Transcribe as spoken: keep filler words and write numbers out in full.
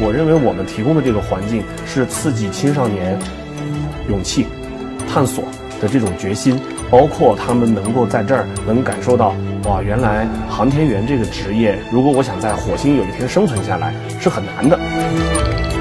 我认为我们提供的这个环境是刺激青少年勇气、探索的这种决心，包括他们能够在这儿能感受到，哇，原来航天员这个职业，如果我想在火星有一天生存下来，是很难的。